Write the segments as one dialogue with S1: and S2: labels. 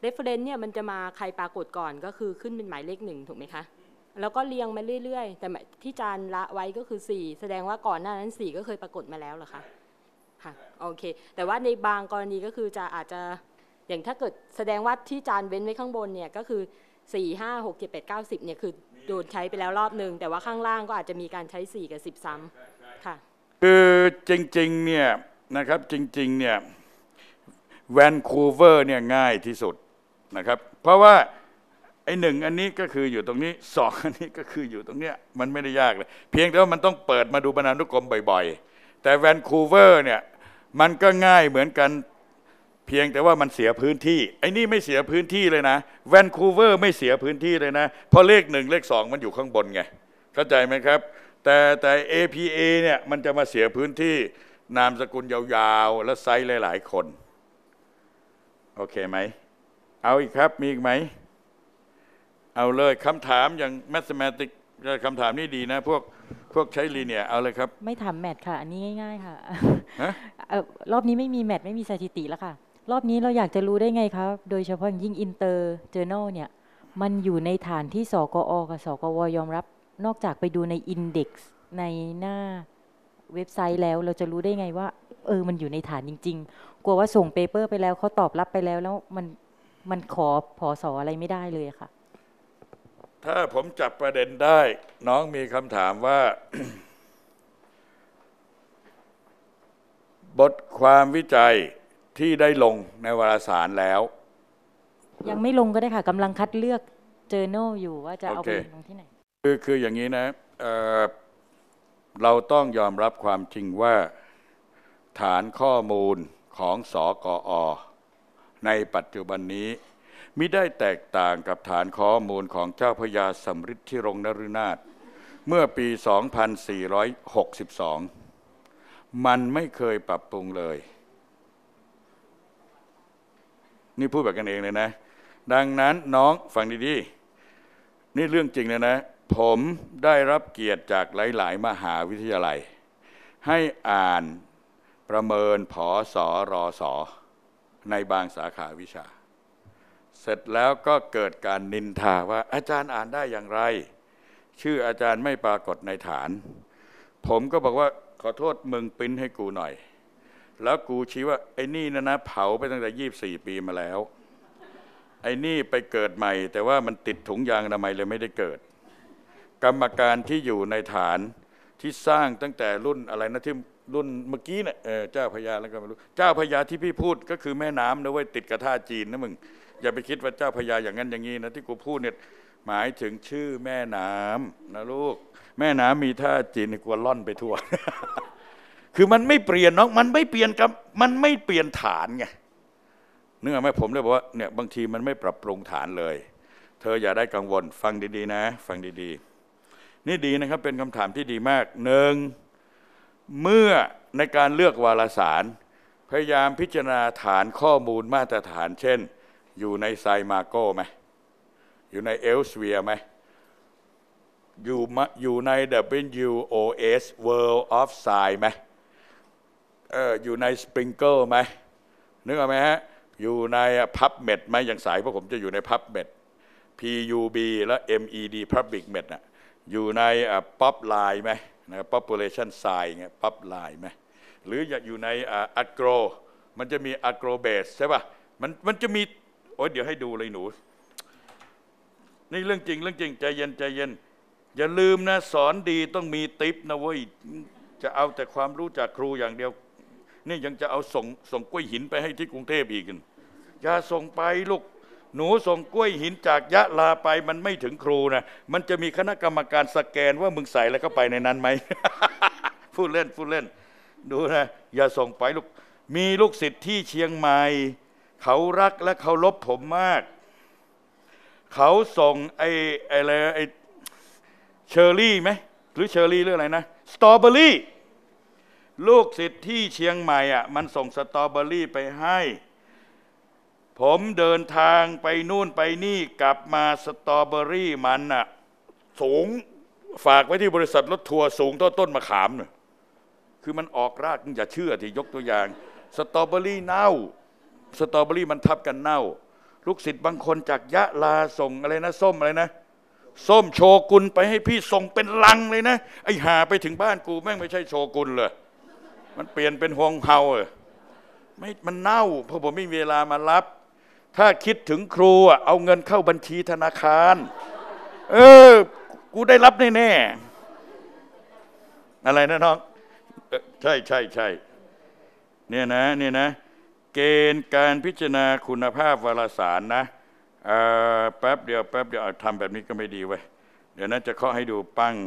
S1: reference เนี่ยมันจะมาใครปรากฏก่อนก็คือขึ้นเป็นหมายเลข1ถูกไหมคะแล้วก็เรียงมาเรื่อยๆแต่ที่จานละไว้ก็คือ4แสดงว่าก่อนหน้านั้น4ก็เคยปรากฏมาแล้วเหรอคะค่ะโอเคแต่ว่าในบางกรณีก็คือจะอาจจะอย่างถ้าเกิดแสดงว่าที่จานเว้นไว้ข้างบนเนี่ยก็คือ4 5 6 7 8 9 10เนี่ยคือโดนใช้ไปแล้วรอบนึงแต่ว่าข้างล่างก็อาจจะมีการใช้4กับ10ซ้ำค่ะ
S2: คือจริงๆเนี่ยนะครับจริงๆเนี่ยแวนคูเวอร์เนี่ยง่ายที่สุดนะครับเพราะว่าไอ้1อันนี้ก็คืออยู่ตรงนี้2อันนี้ก็คืออยู่ตรงเนี้ยมันไม่ได้ยากเลยเพียงแต่ว่ามันต้องเปิดมาดูบรรณานุกรมบ่อยๆแต่แวนคูเวอร์เนี่ยมันก็ง่ายเหมือนกันเพียงแต่ว่ามันเสียพื้นที่ไอ้นี่ไม่เสียพื้นที่เลยนะแวนคูเวอร์ไม่เสียพื้นที่เลยนะเพราะเลข1เลข2มันอยู่ข้างบนไงเข้าใจไหมครับแต่ APA เนี่ยมันจะมาเสียพื้นที่นามสกุลยาวๆและไซส์หลายๆคนโอเคไหมเอาอีกครับมีอีกไหมเอาเลยคำถามอย่าง mathematics คำถามนี้ดีนะพวกใช้ลีเนียเอาเลยครับ
S3: ไม่ถามแมทค่ะอันนี้ง่ายๆค่ะรอบนี้ไม่มีแมทไม่มีสถิติแล้วค่ะรอบนี้เราอยากจะรู้ได้ไงครับโดยเฉพาะยิ่งอินเตอร์เจอร์นลเนี่ยมันอยู่ในฐานที่สกอกับสกวยอมรับนอกจากไปดูในอินเด็กซ์ในหน้าเว็บไซต์แล้วเราจะรู้ได้ไงว่ามันอยู่ในฐานจริงๆกลัวว่าส่งเปเปอร์ไปแล้วเขาตอบรับไปแล้วมันขอผสอะไรไม่ได้เลยค่ะ
S2: ถ้าผมจับประเด็นได้น้องมีคำถามว่า บทความวิจัยที่ได้ลงในวารสารแล้ว
S3: ยังไม่ลงก็ได้ค่ะกำลังคัดเลือกเจอร์นลอยู่ว่าจะเอาไปลงที่ไหน
S2: คืออย่างนี้นะเราต้องยอมรับความจริงว่าฐานข้อมูลของสกอ.ในปัจจุบันนี้มิได้แตกต่างกับฐานข้อมูลของเจ้าพระยาสำริดที่รงนฤนาถเมื่อปี 2462 มันไม่เคยปรับปรุงเลยนี่พูดแบบกันเองเลยนะดังนั้นน้องฟังดีๆนี่เรื่องจริงเลยนะผมได้รับเกียรติจากหลายๆมหาวิทยาลัยให้อ่านประเมินผสรสในบางสาขาวิชาเสร็จแล้วก็เกิดการนินทาว่าอาจารย์อ่านได้อย่างไรชื่ออาจารย์ไม่ปรากฏในฐานผมก็บอกว่าขอโทษมึงปริ้นให้กูหน่อยแล้วกูชี้ว่าไอ้นี่นะเผาไปตั้งแต่24 ปีมาแล้วไอ้นี่ไปเกิดใหม่แต่ว่ามันติดถุงยางอนามัยเลยไม่ได้เกิดกรรมการที่อยู่ในฐานที่สร้างตั้งแต่รุ่นอะไรนะที่รุ่นเมื่อกี้เนี่ยเจ้าพญาแล้วก็ไม่รู้เจ้าพญาที่พี่พูดก็คือแม่น้ำนะเว้ยติดกับท่าจีนนะมึงอย่าไปคิดว่าเจ้าพญาอย่างนั้นอย่างนี้นะที่กูพูดเนี่ยหมายถึงชื่อแม่น้ำนะลูกแม่น้ำมีท่าจีนกลัวล่อนไปทั่ว คือมันไม่เปลี่ยนน้องมันไม่เปลี่ยนกับมันไม่เปลี่ยนฐานไงเนื่องไหมผมเลยบอกว่าเนี่ยบางทีมันไม่ปรับปรุงฐานเลยเธออย่าได้กังวลฟังดีๆนะฟังดีๆนี่ดีนะครับเป็นคำถามที่ดีมากหนึ่งเมื่อในการเลือกวารสารพยายามพิจารณาฐานข้อมูลมาตรฐานเช่นอยู่ในไซมาโก้ไหมอยู่ในเอลสเวียร์ไหมอยู่ใน WOS World of Science ไหมอยู่ใน Sprinkle ไหมนึกออกไหมฮะอยู่ใน PubMed ไหมอย่างสายพวกผมจะอยู่ใน PubMed PUB และ MED PubMed น่ะอยู่ใน PopLine ไหมนะ Population Science ไง PopLine ไหมหรืออยู่ในAgro มันจะมี Agrobase ใช่ป่ะมันจะมีโอ้ยเดี๋ยวให้ดูเลยหนูนี่เรื่องจริงใจเย็นอย่าลืมนะสอนดีต้องมีติปนะเว้ยจะเอาแต่ความรู้จากครูอย่างเดียวนี่ยังจะเอาส่งกล้วยหินไปให้ที่กรุงเทพอีกอย่าส่งไปลูกหนูส่งกล้วยหินจากยะลาไปมันไม่ถึงครูนะมันจะมีคณะกรรมการสแกนว่ามึงใส่อะไรเข้าไปในนั้นไหม พูดเล่นดูนะอย่าส่งไปลูกมีลูกศิษย์ที่เชียงใหม่เขารักและเคารพผมมากเขาส่งไอ้เชอร์รี่ไหมหรือเชอร์รี่หรืออะไรนะสตรอเบอรี่ลูกศิษย์ที่เชียงใหม่มันส่งสตรอเบอรี่ไปให้ผมเดินทางไปนู่นไปนี่กลับมาสตรอเบอรี่มันสูงฝากไว้ที่บริษัทรถทัวร์สูงต้นมะขามเนี่ยคือมันออกรากอย่าเชื่อที่ยกตัวอย่างสตรอเบอรี่เน่าสตรอเบอรี่มันทับกันเน่าลูกศิษย์บางคนจากยะลาส่งอะไรนะส้มอะไรนะส้มโชกุนไปให้พี่ส่งเป็นลังเลยนะไอ้หาไปถึงบ้านกูแม่งไม่ใช่โชกุนเลยมันเปลี่ยนเป็นฮวงเฮาไม่มันเน่าเพราะผมไม่มีเวลามารับถ้าคิดถึงครูเอาเงินเข้าบัญชีธนาคารกูได้รับแน่ๆอะไรนะน้องใช่เนี่ยนะเกณฑ์การพิจารณาคุณภาพวารสารนะแป๊บเดียวทำแบบนี้ก็ไม่ดีเว้ยเดี๋ยวนั้นจะเคาะให้ดูปัง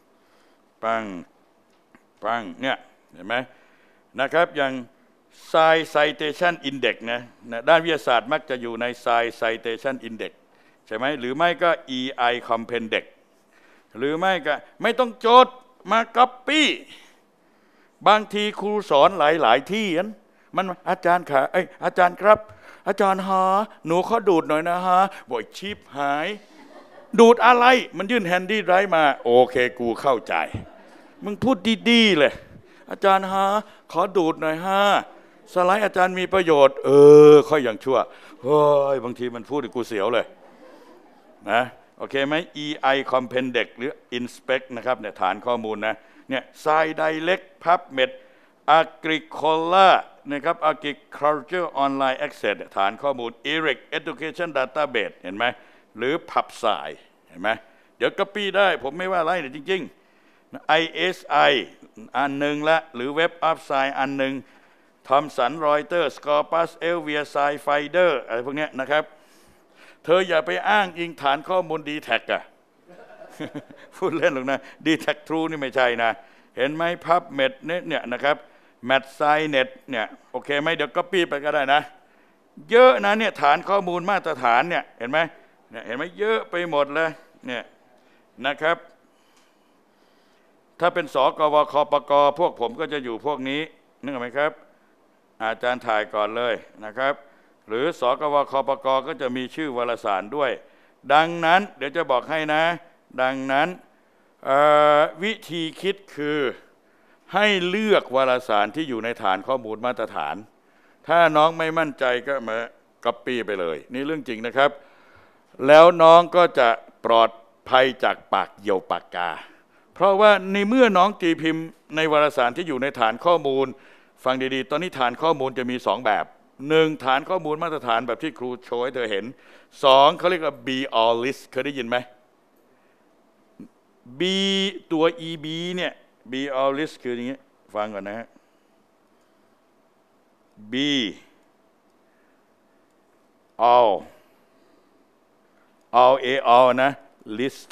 S2: เนี่ยเห็นไหมนะครับอย่าง Science Citation Index นะด้านวิทยาศาสตร์มักจะอยู่ใน Science Citation Index ใช่ไหมหรือไม่ก็ EI Compendex หรือไม่ก็ไม่ต้องโจทย์มาก๊อปปี้บางทีครูสอนหลายที่มันอาจารย์อาจารย์ครับอาจารย์หนูขอดูดหน่อยนะบ่อยชิปหายดูดอะไรมันยื่นแฮนดี้ไรท์มาโอเคกูเข้าใจมึงพูดดีๆเลยอาจารย์ขอดูดหน่อยสไลด์อาจารย์มีประโยชน์ค่อยอย่างชั่วเฮ้ยบางทีมันพูดกูเสียวเลยนะโอเคไหม EI Compendex หรือ Inspect นะครับเนี่ยฐานข้อมูลนะเนี่ย SciDirect PubMed Agricola นะครับ Agriculture Online Access ฐานข้อมูล ERIC Education Database เห็นไหมหรือ PubSci เห็นไหมเดี๋ยวก็ปี้ได้ผมไม่ว่าอะไรเนี่ยจริงๆ ISI อันหนึ่งละหรือ Web of Science อันหนึ่ง Thomson Reuters Scopus Elsevier SciFinder อะไรพวกนี้นะครับเธออย่าไปอ้างอิงฐานข้อมูล D-Tag พูดเล่นหรอกนะ D-Tag True นี่ไม่ใช่นะเห็นไหม PubMed เนี่ยนะครับ MathSciNet เนี่ยโอเคไหมเดี๋ยวก็ปี้ไปก็ได้นะเยอะนะเนี่ยฐานข้อมูลมาตรฐานเนี่ยเห็นไหมเยอะไปหมดเลยเนี่ยนะครับถ้าเป็นสกวคปกพวกผมก็จะอยู่พวกนี้นึกออกไหมครับอาจารย์ถ่ายก่อนเลยนะครับหรือสกวคปกก็จะมีชื่อวารสารด้วยดังนั้นเดี๋ยวจะบอกให้นะดังนั้นวิธีคิดคือให้เลือกวารสารที่อยู่ในฐานข้อมูลมาตรฐานถ้าน้องไม่มั่นใจก็มาก๊อปปี้ไปเลยนี่เรื่องจริงนะครับแล้วน้องก็จะปลอดภัยจากปากเหยี่ยวปากกาเพราะว่าในเมื่อน้องตีพิมพ์ในวารสารที่อยู่ในฐานข้อมูลฟังดีๆตอนนี้ฐานข้อมูลจะมี2แบบ1ฐานข้อมูลมาตรฐานแบบที่ครูโชว์ให้เธอเห็น2เขาเรียกว่า be all list เคยได้ยินไหม B ตัว EB เนี่ย be all list คืออย่างนี้ฟังก่อนนะฮะ B all all นะ list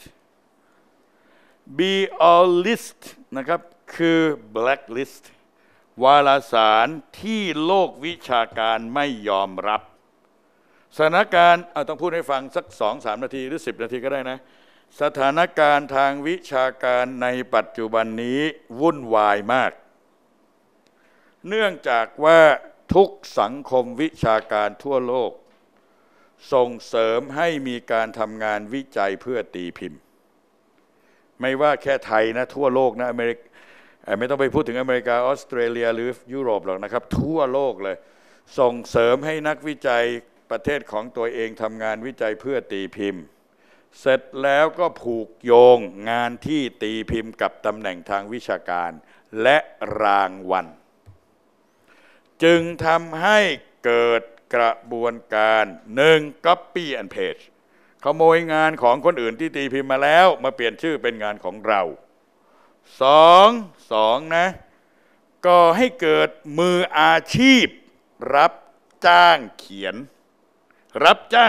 S2: be all list นะครับคือ blacklist วารสารที่โลกวิชาการไม่ยอมรับสถานการณ์ต้องพูดให้ฟังสัก 2-3 นาทีหรือ10 นาทีก็ได้นะสถานการณ์ทางวิชาการในปัจจุบันนี้วุ่นวายมากเนื่องจากว่าทุกสังคมวิชาการทั่วโลกส่งเสริมให้มีการทำงานวิจัยเพื่อตีพิมพ์ไม่ว่าแค่ไทยนะทั่วโลกนะอเมริกไม่ต้องไปพูดถึงอเมริกาออสเตรเลียหรือยุโรปหรอกนะครับทั่วโลกเลยส่งเสริมให้นักวิจัยประเทศของตัวเองทำงานวิจัยเพื่อตีพิมพ์เสร็จแล้วก็ผูกโยงงานที่ตีพิมพ์กับตำแหน่งทางวิชาการและรางวัลจึงทำให้เกิดกระบวนการ1 Copy and Paste ขโมยงานของคนอื่นที่ตีพิมพ์มาแล้วมาเปลี่ยนชื่อเป็นงานของเรา2นะก่อให้เกิดมืออาชีพรับจ้างเขียนรับจ้าง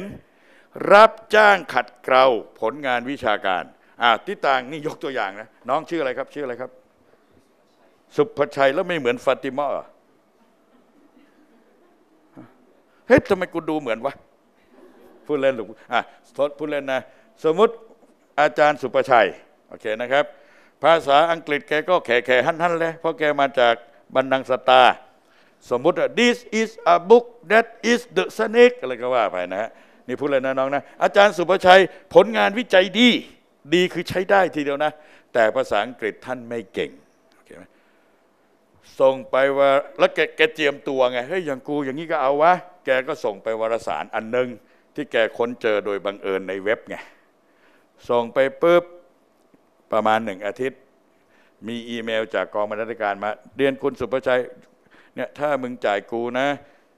S2: ขัดเกลาผลงานวิชาการที่ต่างนี่ยกตัวอย่างนะน้องชื่ออะไรครับสุภชัยแล้วไม่เหมือนฟาติมาเฮ้ยทำไมกูดูเหมือนวะพูดเล่นหรือพูดเล่นนะสมมุติอาจารย์สุภชัยโอเคนะครับภาษาอังกฤษแกก็แข่หั่นเลยเพราะแกมาจากบันดังสตาสมมุติ this is a book that is the snake อะไรก็ว่าไปนะฮะนี่พูดเลยนะน้องนะอาจารย์สุภชัยผลงานวิจัยดีคือใช้ได้ทีเดียวนะแต่ภาษาอังกฤษท่านไม่เก่งโอเคไหมส่งไปว่าแล้วแกเจียมตัวไงเฮ้ยอย่างกูอย่างนี้ก็เอาวะแกก็ส่งไปวารสารอันนึงที่แกค้นเจอโดยบังเอิญในเว็บไงส่งไปปุ๊บประมาณ1 อาทิตย์มีอีเมลจากกองบรรณาธิการมาเรียนคุณสุภชัยเนี่ยถ้ามึงจ่ายกูนะ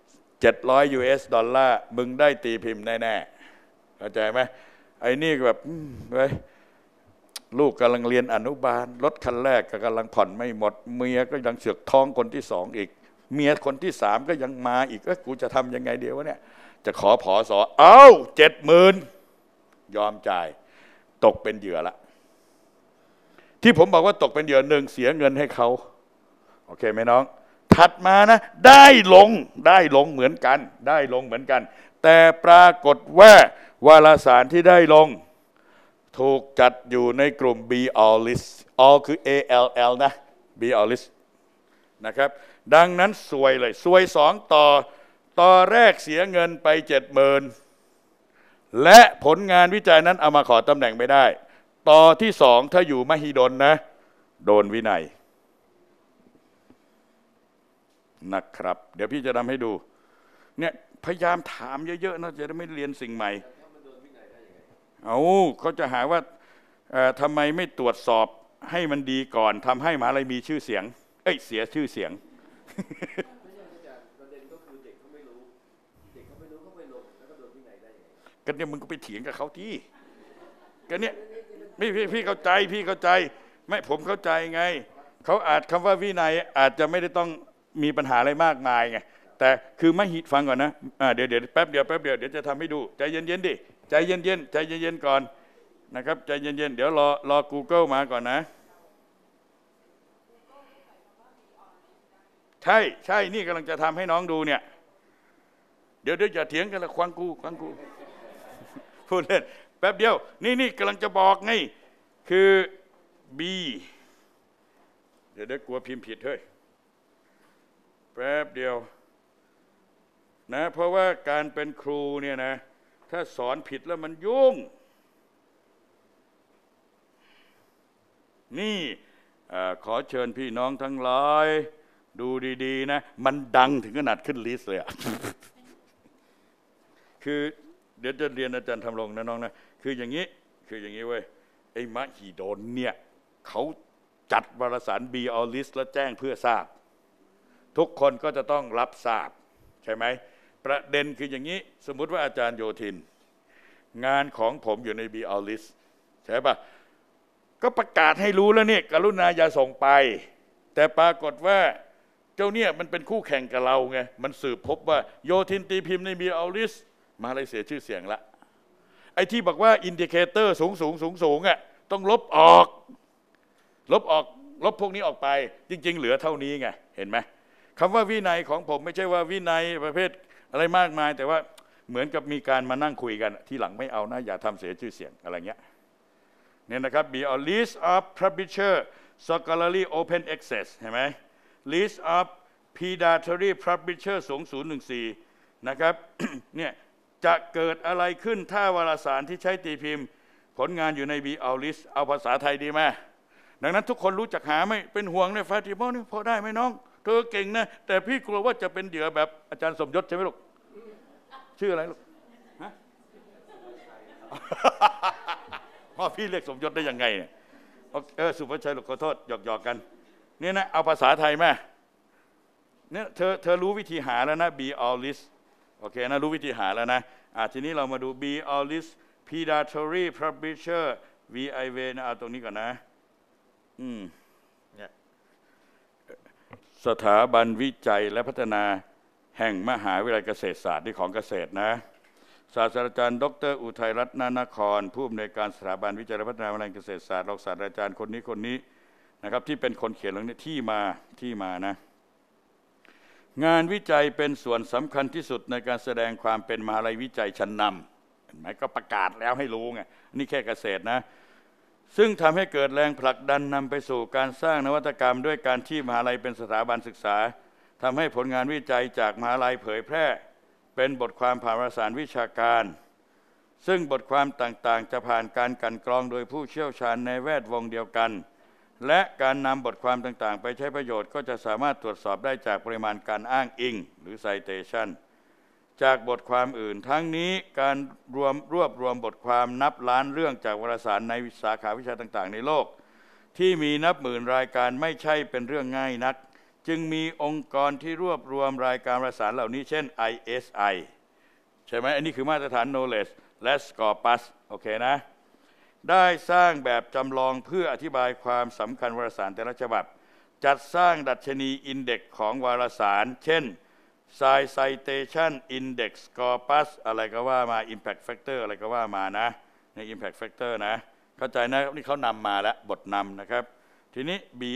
S2: $700มึงได้ตีพิมพ์แน่ๆเข้าใจไหมไอ้นี่แบบเว้ยลูกกำลังเรียนอนุบาลรถคันแรกก็กำลังผ่อนไม่หมดเมียก็ยังเสือกท้องคนที่2อีกเมียคนที่3ก็ยังมาอีกกูจะทำยังไงเดียววะเนี่ยจะขอผอสอ70,000ยอมจ่ายตกเป็นเหยื่อละที่ผมบอกว่าตกเป็นเหยื่อ1เสียเงินให้เขาโอเคไหมน้องถัดมานะได้ลงเหมือนกันแต่ปรากฏว่าวารสารที่ได้ลงถูกจัดอยู่ในกลุ่ม B All List All คือ ALL นะ B All List นะครับดังนั้นซวยเลยซวย2ต่อแรกเสียเงินไป 70,000และผลงานวิจัยนั้นเอามาขอตำแหน่งไม่ได้ต่อที่2ถ้าอยู่มหิดลนะโดนวินัยนะครับเดี๋ยวพี่จะทำให้ดูเนี่ยพยายามถามเยอะๆนะจะได้ไม่เรียนสิ่งใหม่เขาจะหาว่าทำไมไม่ตรวจสอบให้มันดีก่อนทำให้มหาลัยมีชื่อเสียงเสียชื่อเสียงประเด็นก็คือเด็กเขาไม่รู้เขาไปลงแล้วก็โดนวินัยได้ยังไงกันเนี่ยมึงก็ไปเถียงกับเขาที่กันเนี่ยพี่เข้าใจไม่ผมเข้าใจไงเขาอาจคำว่าวินัยอาจจะไม่ได้ต้องมีปัญหาอะไรมากมายไงแต่คือไม่หิดฟังก่อนนะเดี๋ยวแป๊บเดียวเดี๋ยวจะทำให้ดูใจเย็นๆดิใจเย็นก่อนนะครับใจเย็นเดี๋ยวรอ Google มาก่อนนะใช่นี่กำลังจะทำให้น้องดูเนี่ยเดี๋ยวอย่าเถียงกันละควังกูพูดเล่นแป๊บเดียวนี่กำลังจะบอกไงคือ B เดี๋ยวกลัวพิมพ์ผิดเฮ้ยแป๊บเดียวนะเพราะว่าการเป็นครูเนี่ยนะถ้าสอนผิดแล้วมันยุ่งนี่ขอเชิญพี่น้องทั้งหลายดูดีๆนะมันดังถึงขนาดขึ้นลิสต์เลยคือเดี๋ยวจะเรียนอาจารย์ทำลงนะน้องนะคืออย่างนี้เว้ยไอ้มหิดลเนี่ยเขาจัดวารสาร B All List แล้วแจ้งเพื่อทราบทุกคนก็จะต้องรับทราบใช่ไหมประเด็นคืออย่างนี้สมมุติว่าอาจารย์โยธินงานของผมอยู่ใน B All List ใช่ปะก็ประกาศให้รู้แล้วเนี่ยกรุณาอย่าส่งไปแต่ปรากฏว่าเจ้าเนี่ยมันเป็นคู่แข่งกับเราไงมันสืบพบว่าโยธินตีพิมพ์ใน B All List มาเลยเสียชื่อเสียงละไอ้ที่บอกว่าอินดิเคเตอร์สูงต้องลบออกลบพวกนี้ออกไปจริงๆเหลือเท่านี้ไงเห็นไหมคำว่าวินัยของผมไม่ใช่ว่าวินัยประเภทอะไรมากมายแต่ว่าเหมือนกับมีการมานั่งคุยกันที่หลังไม่เอานะอย่าทำเสียชื่อเสียงอะไรเงี้ยเนี่ยนะครับ Be a list of publisher scholarly open access เห็นไหม list of predatory publisher 2014นะครับ เนี่ยจะเกิดอะไรขึ้นถ้าวารสารที่ใช้ตีพิมพ์ผลงานอยู่ใน Be a list เอาภาษาไทยดีไหมดังนั้นทุกคนรู้จักหาไม่เป็นห่วงเนี่ยฟาติมาเนี่ยพอได้ไหมน้องเธอเก่งนะแต่พี่กลัวว่าจะเป็นเหยื่อแบบอาจารย์สมยศใช่ไหมลูกชื่ออะไรลูกฮะพ่อพี่เรียกสมยศได้ยังไงเนี่ยสุภชัยลูกขอโทษหยอกกันเนี่ยนะเอาภาษาไทยไหมเนี่ยเธอรู้วิธีหาแล้วนะ Be All List โอเคนะรู้วิธีหาแล้วนะทีนี้เรามาดู Be All List predatory publisher VIV นะเอาตรงนี้ก่อนนะเนี่ยสถาบันวิจัยและพัฒนาแห่งมหาวิทยาลัยเกษตรศาสตร์ที่ของเกษตรนะศาสตราจารย์ดร.อุทัยรัตนนครผู้อำนวยการสถาบันวิจัยและพัฒนามหาวิทยาลัยเกษตรศาสตร์รองศาสตราจารย์คนนี้นะครับที่เป็นคนเขียนเรื่องนี้ที่มานะงานวิจัยเป็นส่วนสำคัญที่สุดในการแสดงความเป็นมหาวิทยาลัยวิจัยชั้นนำเห็นไหมก็ประกาศแล้วให้รู้ไงนี่แค่เกษตรนะซึ่งทำให้เกิดแรงผลักดันนำไปสู่การสร้างนวัตกรรมด้วยการที่มหาลัยเป็นสถาบันศึกษาทำให้ผลงานวิจัยจากมหาลัยเผยแพร่เป็นบทความผ่านวารสารวิชาการซึ่งบทความต่างๆจะผ่านการกลั่นกรองโดยผู้เชี่ยวชาญในแวดวงเดียวกันและการนำบทความต่างๆไปใช้ประโยชน์ก็จะสามารถตรวจสอบได้จากปริมาณการอ้างอิงหรือ citation จากบทความอื่นทั้งนี้การรวบรวมบทความนับล้านเรื่องจากวารสารในสาขาวิชาต่างๆในโลกที่มีนับหมื่นรายการไม่ใช่เป็นเรื่องง่ายนักจึงมีองค์กรที่รวบรวมรายการวารสารเหล่านี้เช่น ISI ใช่ไหมอันนี้คือมาตรฐาน knowledge และ Scopus โอเคนะได้สร้างแบบจำลองเพื่ออธิบายความสำคัญวารสารแต่ละฉบับจัดสร้างดัชนีอินเด็กซ์ของวารสารเช่น Citation Index Scopus อะไรก็ว่ามา Impact Factor อะไรก็ว่ามานะใน Impact Factor นะเข้าใจนะนี่เขานำมาแล้วบทนำนะครับทีนี้ Be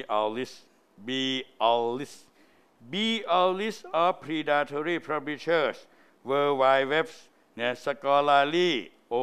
S2: all list of predatory publishers World Wide Web เนี่ย Scholarly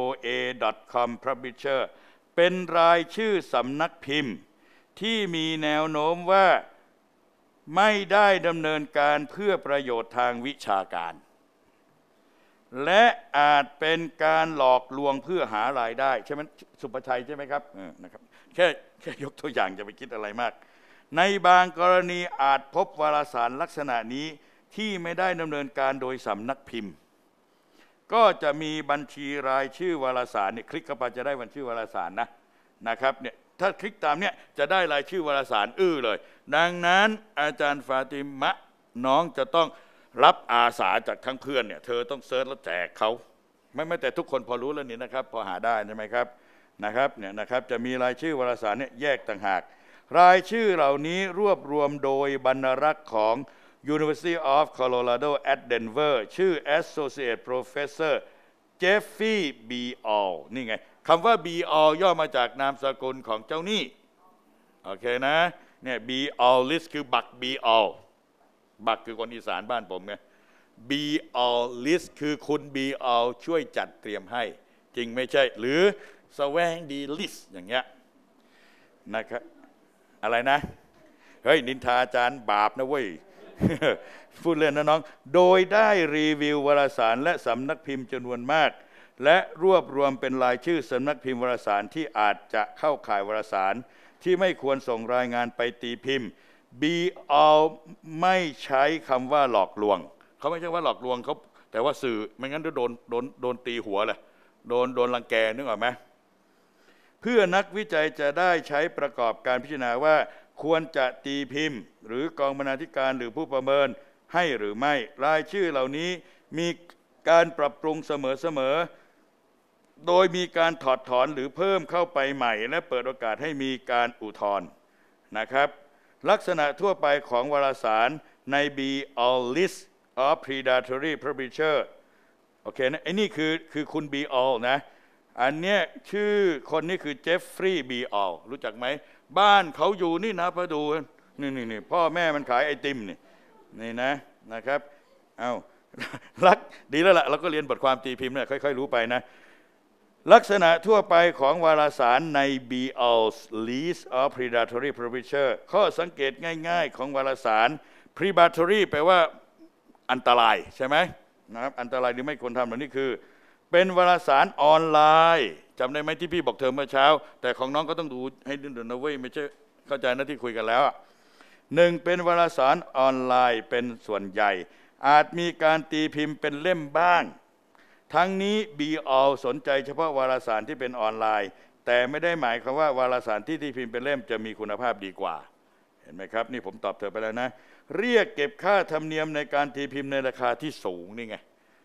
S2: OA.com Publisher เป็นรายชื่อสำนักพิมพ์ที่มีแนวโน้มว่าไม่ได้ดำเนินการเพื่อประโยชน์ทางวิชาการและอาจเป็นการหลอกลวงเพื่อหารายได้ใช่ไหมสุภชัยใช่ไหมครับนะครับแค่ยกตัวอย่างจะไปคิดอะไรมากในบางกรณีอาจพบวารสารลักษณะนี้ที่ไม่ได้ดำเนินการโดยสำนักพิมพ์ก็จะมีบัญชีรายชื่อวารสารเนี่ยคลิกเข้าไปจะได้บัญชีวารสารนะครับเนี่ยถ้าคลิกตามเนี่ยจะได้รายชื่อวารสารเลยดังนั้นอาจารย์ฟาติมะน้องจะต้องรับอาสาจากทั้งเพื่อนเนี่ยเธอต้องเซิร์ชแล้วแจกเขาไม่แต่ทุกคนพอรู้แล้วนี่นะครับพอหาได้ใช่ไหมครับเนี่ยนะครับจะมีรายชื่อวารสารเนี่ยแยกต่างหากรายชื่อเหล่านี้รวบรวมโดยบรรณารักษ์ของ University of Colorado at Denver ชื่อ Associate Professor Jeffrey B. All นี่ไงคำว่า B. All ย่อมาจากนามสกุลของเจ้าหนี้โอเคนะเนี่ย B. All list คือบัก B. All บักคือคนอีสานบ้านผมไง B. All list คือคุณ B. All ช่วยจัดเตรียมให้จริงไม่ใช่หรือแสวงดี list อย่างเงี้ยนะครับอะไรนะเฮ้ยนินทาอาจารย์บาปนะเว้ย พูดเล่นนะน้องโดยได้รีวิววารสารและสำนักพิมพ์จำนวนมากและรวบรวมเป็นรายชื่อสำนักพิมพ์วารสารที่อาจจะเข้าข่ายวารสารที่ไม่ควรส่งรายงานไปตีพิมพ์ Be All ไม่ใช้คำว่าหลอกลวงเขาไม่ใช่ว่าหลอกลวงเขาแต่ว่าสื่อไม่งั้นจะโดนตีหัวเลยโดนรังแกนึกออกไหมเพื่อนักวิจัยจะได้ใช้ประกอบการพิจารณาว่าควรจะตีพิมพ์หรือกองบรรณาธิการหรือผู้ประเมินให้หรือไม่รายชื่อเหล่านี้มีการปรับปรุงเสมอโดยมีการถอดถอนหรือเพิ่มเข้าไปใหม่และเปิดโอกาสให้มีการอุทธรณ์นะครับลักษณะทั่วไปของวารสารใน Be All List of Predatory Publisher โอเคนะไอ้นี่คือคุณ Be All นะอันเนี้ยชื่อคนนี้คือเจฟฟรีย์ บี ออลรู้จักไหมบ้านเขาอยู่นี่นะพะดูนี่พ่อแม่มันขายไอติมนี่นะครับเอารักดีแล้วล่ะเราก็เรียนบทความตีพิมพ์เนี่ยค่อยๆรู้ไปนะลักษณะทั่วไปของวารสารใน Be All's List of Predatory Publisher ข้อสังเกตง่ายๆของวารสาร Predatory แปลว่าอันตรายใช่ไหมนะครับอันตรายหรือไม่ควรทำเหล่านี้คือเป็นวารสารออนไลน์จำได้ไหมที่พี่บอกเธอเมื่อเช้าแต่ของน้องก็ต้องดูให้ดื้อๆนะเว้ยไม่ใช่เข้าใจนะที่คุยกันแล้วหนึ่งเป็นวารสารออนไลน์เป็นส่วนใหญ่อาจมีการตีพิมพ์เป็นเล่มบ้างทั้งนี้ Be All สนใจเฉพาะวารสารที่เป็นออนไลน์แต่ไม่ได้หมายความว่าวารสารที่ตีพิมพ์เป็นเล่มจะมีคุณภาพดีกว่าเห็นไหมครับนี่ผมตอบเธอไปแล้วนะเรียกเก็บค่าธรรมเนียมในการตีพิมพ์ในราคาที่สูงนี่ไง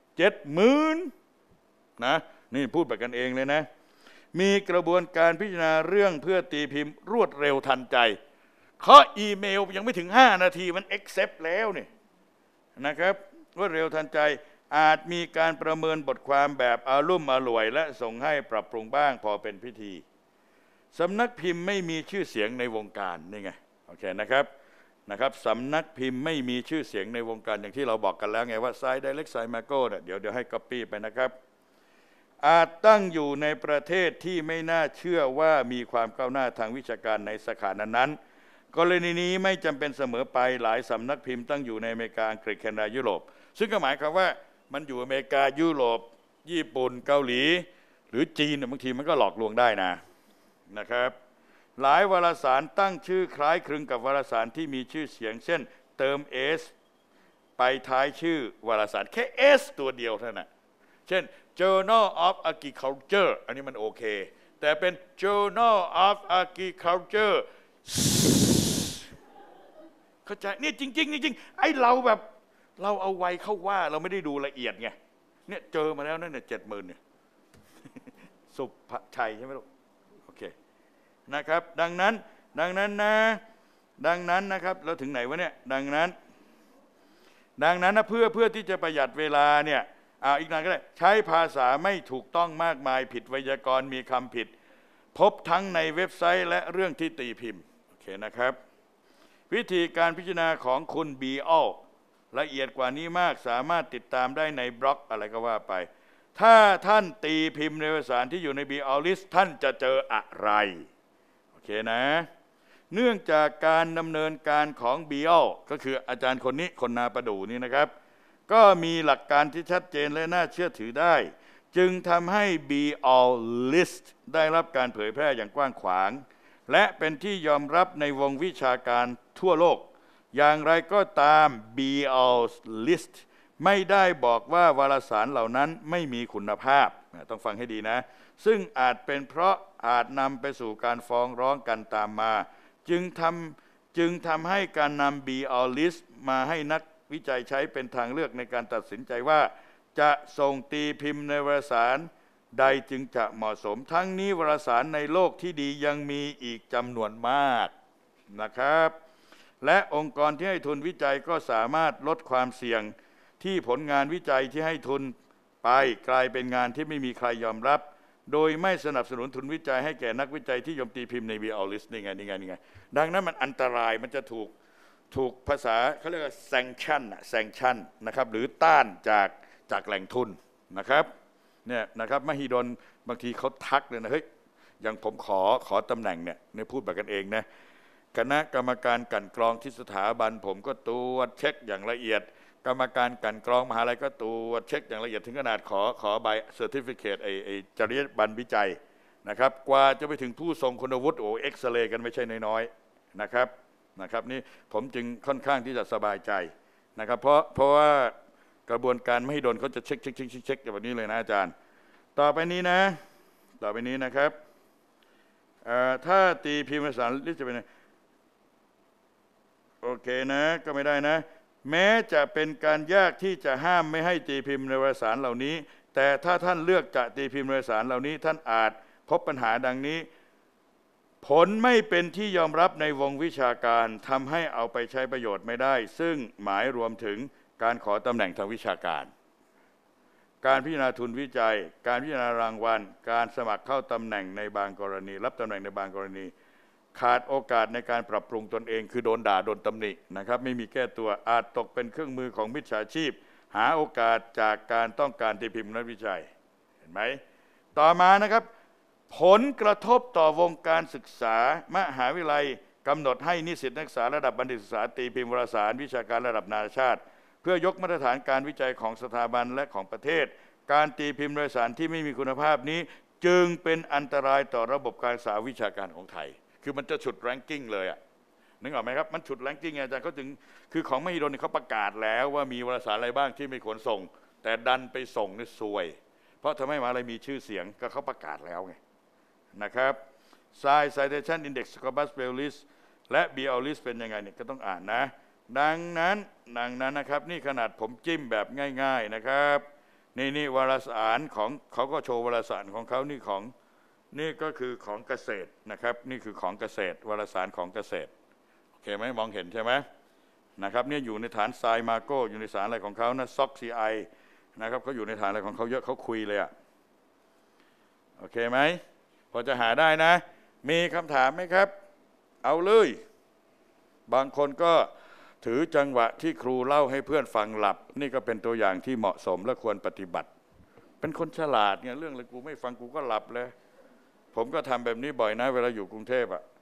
S2: 70,000นะนี่พูดแบบกันเองเลยนะมีกระบวนการพิจารณาเรื่องเพื่อตีพิมพ์รวดเร็วทันใจเคาะอีเมลยังไม่ถึง5 นาทีมัน accept แล้วนี่นะครับรวดเร็วทันใจอาจมีการประเมินบทความแบบอารุ่มอร่วยและส่งให้ปรับปรุงบ้างพอเป็นพิธีสำนักพิมพ์ไม่มีชื่อเสียงในวงการนี่ไงโอเคนะครับสำนักพิมพ์ไม่มีชื่อเสียงในวงการอย่างที่เราบอกกันแล้วไงว่าไซด์ไดเรกไซด์มาโก้เดี๋ยวให้ copy ไปนะครับอาจตั้งอยู่ในประเทศที่ไม่น่าเชื่อว่ามีความก้าวหน้าทางวิชาการในสาขานั้นๆกรณีนี้ไม่จำเป็นเสมอไปหลายสำนักพิมพ์ตั้งอยู่ในอเมริกาอังกฤษแคนาดายุโรปซึ่งก็หมายความว่ามันอยู่อเมริกายุโรปญี่ปุ่นเกาหลีหรือจีนบางทีมันก็หลอกลวงได้นะครับหลายวารสารตั้งชื่อคล้ายคลึงกับวารสารที่มีชื่อเสียงเช่นเติม s ไปท้ายชื่อวารสารแค่ s ตัวเดียวเท่านั้นเช่น Journal of Agriculture อันนี้มันโอเคแต่เป็น Journal of Agriculture เข้าใจนี่จริงๆจริงๆไอ้เราแบบเราเอาไวเข้าว่าเราไม่ได้ดูละเอียดไงเนี่ยเจอมาแล้วนั่นเนี่ย70,000เนี่ยสุภชัยใช่ไหมลูกโอเคนะครับดังนั้นนะครับเราถึงไหนวะเนี่ยดังนั้นนะเพื่อที่จะประหยัดเวลาเนี่ยอีกนานก็ได้ใช้ภาษาไม่ถูกต้องมากมายผิดไวยากรณ์มีคำผิดพบทั้งในเว็บไซต์และเรื่องที่ตีพิมพ์โอเคนะครับวิธีการพิจารณาของคุณบีออลละเอียดกว่านี้มากสามารถติดตามได้ในบล็อกอะไรก็ว่าไปถ้าท่านตีพิมพ์ในเอกสารที่อยู่ในบีออลลิสต์ท่านจะเจออะไรโอเคนะเนื่องจากการดำเนินการของบีออลก็คืออาจารย์คนนี้คนนาประดูนี่นะครับก็มีหลักการที่ชัดเจนและน่าเชื่อถือได้จึงทำให้ Be All List ได้รับการเผยแพร่อย่างกว้างขวางและเป็นที่ยอมรับในวงวิชาการทั่วโลกอย่างไรก็ตาม Be All List ไม่ได้บอกว่าวารสารเหล่านั้นไม่มีคุณภาพต้องฟังให้ดีนะซึ่งอาจเป็นเพราะอาจนำไปสู่การฟ้องร้องกันตามมาจึงทำให้การนำ Be All List มาให้นักวิจัยใช้เป็นทางเลือกในการตัดสินใจว่าจะส่งตีพิมพ์ในวารสารใดจึงจะเหมาะสมทั้งนี้วารสารในโลกที่ดียังมีอีกจำนวนมากนะครับและองค์กรที่ให้ทุนวิจัยก็สามารถลดความเสี่ยงที่ผลงานวิจัยที่ให้ทุนไปกลายเป็นงานที่ไม่มีใครยอมรับโดยไม่สนับสนุนทุนวิจัยให้แก่นักวิจัยที่ยอมตีพิมพ์ใน Be All List นี่ไงดังนั้นมันอันตรายมันจะถูกภาษาเขาเรียกว่า sanction นะครับหรือต้านจากแหล่งทุนนะครับเนี่ยนะครับมหิดลบางทีเขาทักเลยนะเฮ้ยอย่างผมขอตำแหน่งเนี่ยพูดแบบกันเองนะคณะกรรมการกลั่นกรองที่สถาบันผมก็ตรวจเช็คอย่างละเอียดกรรมการกลั่นกรองมหาลัยก็ตรวจเช็คอย่างละเอียดถึงขนาดขอใบเซอร์ติฟิเคตไอจริยบัตรวิจัยนะครับกว่าจะไปถึงผู้ทรงคุณวุฒิเอ็กซเรย์กันไม่ใช่น้อยๆนะครับนี่ผมจึงค่อนข้างที่จะสบายใจนะครับเพราะว่ากระบวนการไม่ให้โดนเขาจะเช็คแบบนี้เลยนะอาจารย์ต่อไปนี้นะครับถ้าตีพิมพ์ภาษาลิจะเป็นโอเคนะก็ไม่ได้นะแม้จะเป็นการยากที่จะห้ามไม่ให้ตีพิมพ์ในวารสารเหล่านี้แต่ถ้าท่านเลือกจะตีพิมพ์ในวารสารเหล่านี้ท่านอาจพบปัญหาดังนี้ผลไม่เป็นที่ยอมรับในวงวิชาการทำให้เอาไปใช้ประโยชน์ไม่ได้ซึ่งหมายรวมถึงการขอตำแหน่งทางวิชาการการพิจารณาทุนวิจัยการพิจารณารางวัลการสมัครเข้าตำแหน่งในบางกรณีรับตำแหน่งในบางกรณีขาดโอกาสในการปรับปรุงตนเองคือโดนด่าโดนตำหนินะครับไม่มีแก้ตัวอาจตกเป็นเครื่องมือของมิจฉาชีพหาโอกาสจากการต้องการตีพิมพ์นักวิจัยเห็นไหมต่อมานะครับผลกระทบต่อวงการศึกษามหาวิทยาลัยกำหนดให้นิสิตนักศึกษาระดับบัณฑิตศึกษาตีพิมพ์วารสารวิชาการระดับนานาชาติเพื่อยกมาตรฐานการวิจัยของสถาบันและของประเทศการตีพิมพ์วารสารที่ไม่มีคุณภาพนี้จึงเป็นอันตรายต่อระบบการศึกษาวิชาการของไทยคือมันจะฉุดแรงกิ้งเลยนึกออกไหมครับมันฉุดแรงกิ้งอาจารย์เขาถึงคือของมหิดลเขาประกาศแล้วว่ามีวารสารอะไรบ้างที่ไม่ควรส่งแต่ดันไปส่งนี่ซวยเพราะทำให้มหาวิทยาลัยมีชื่อเสียงก็เขาประกาศแล้วไงนะครับ Science Citation Index Scopus Bellis และ Be All List เป็นยังไงเนี่ยก็ต้องอ่านนะดังนั้นนะครับนี่ขนาดผมจิ้มแบบง่ายๆนะครับนี่วารสารของเขาก็โชว์วารสารของเขานี่ก็คือของเกษตรนะครับนี่คือของเกษตรวารสารของเกษตรโอเคไหมมองเห็นใช่ไหมนะครับเนี่ยอยู่ในฐานทรายมาโก้อยู่ในฐานอะไรของเขานะซ็อกซีไอนะครับเขาอยู่ในฐานอะไรของเขาเยอะเขาคุยเลยโอเคไหมพอจะหาได้นะมีคำถามไหมครับเอาเลยบางคนก็ถือจังหวะที่ครูเล่าให้เพื่อนฟังหลับนี่ก็เป็นตัวอย่างที่เหมาะสมและควรปฏิบัติเป็นคนฉลาดเนี่ยเรื่องอะไรกูไม่ฟังกูก็หลับเลยผมก็ทำแบบนี้บ่อยนะเวลาอยู่กรุงเทพ